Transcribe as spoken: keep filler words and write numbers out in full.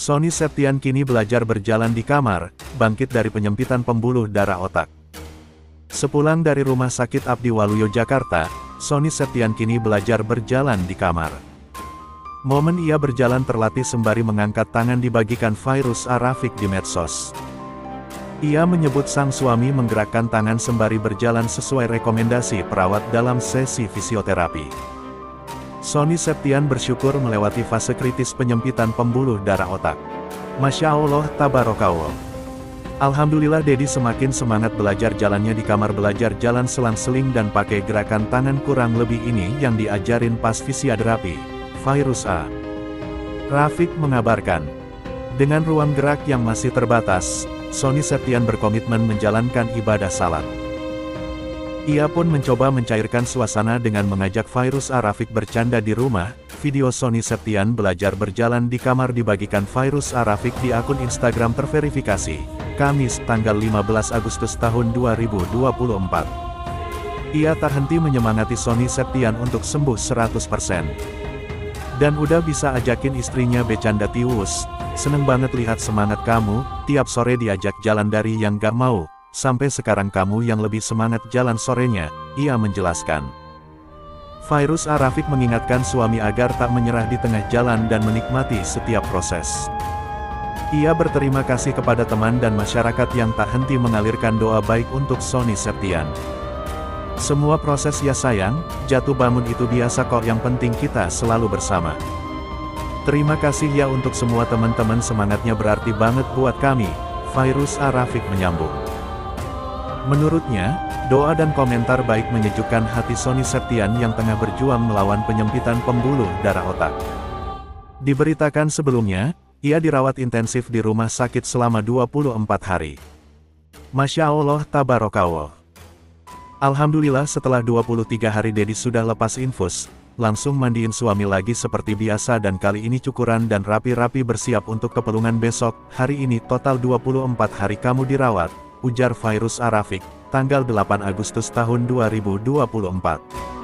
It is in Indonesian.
Sony Septian kini belajar berjalan di kamar, bangkit dari penyempitan pembuluh darah otak. Sepulang dari Rumah Sakit Abdi Waluyo Jakarta, Sony Septian kini belajar berjalan di kamar. Momen ia berjalan terlatih sembari mengangkat tangan dibagikan Fairuz A-Rafiq di medsos. Ia menyebut sang suami menggerakkan tangan sembari berjalan sesuai rekomendasi perawat dalam sesi fisioterapi. Sony Septian bersyukur melewati fase kritis penyempitan pembuluh darah otak. Masya Allah, Tabarakallah. Alhamdulillah Dedi semakin semangat belajar jalannya di kamar belajar jalan selang-seling dan pakai gerakan tangan kurang lebih ini yang diajarin pas fisioterapi. Fairuz A-Rafiq mengabarkan. Dengan ruang gerak yang masih terbatas, Sony Septian berkomitmen menjalankan ibadah salat. Ia pun mencoba mencairkan suasana dengan mengajak Fairuz A-Rafiq bercanda di rumah. Video Sony Septian belajar berjalan di kamar dibagikan Fairuz A-Rafiq di akun Instagram terverifikasi, Kamis, tanggal lima belas Agustus tahun dua ribu dua puluh empat. Ia tak henti menyemangati Sony Septian untuk sembuh seratus persen. Dan udah bisa ajakin istrinya bercanda tiwus, seneng banget lihat semangat kamu, tiap sore diajak jalan dari yang gak mau. Sampai sekarang kamu yang lebih semangat jalan sorenya, ia menjelaskan. Fairuz A-Rafiq mengingatkan suami agar tak menyerah di tengah jalan dan menikmati setiap proses. Ia berterima kasih kepada teman dan masyarakat yang tak henti mengalirkan doa baik untuk Sony Septian. Semua proses ya sayang, jatuh bangun itu biasa kok, yang penting kita selalu bersama. Terima kasih ya untuk semua teman-teman, semangatnya berarti banget buat kami, Fairuz A-Rafiq menyambung. Menurutnya, doa dan komentar baik menyejukkan hati Sony Septian yang tengah berjuang melawan penyempitan pembuluh darah otak. Diberitakan sebelumnya, ia dirawat intensif di rumah sakit selama dua puluh empat hari. Masya Allah, Tabarakallah. Alhamdulillah setelah dua puluh tiga hari Dedi sudah lepas infus, langsung mandiin suami lagi seperti biasa dan kali ini cukuran dan rapi-rapi bersiap untuk kepelungan besok. Hari ini total dua puluh empat hari kamu dirawat, ujar Fairuz A-Rafiq, tanggal delapan Agustus tahun dua ribu dua puluh empat.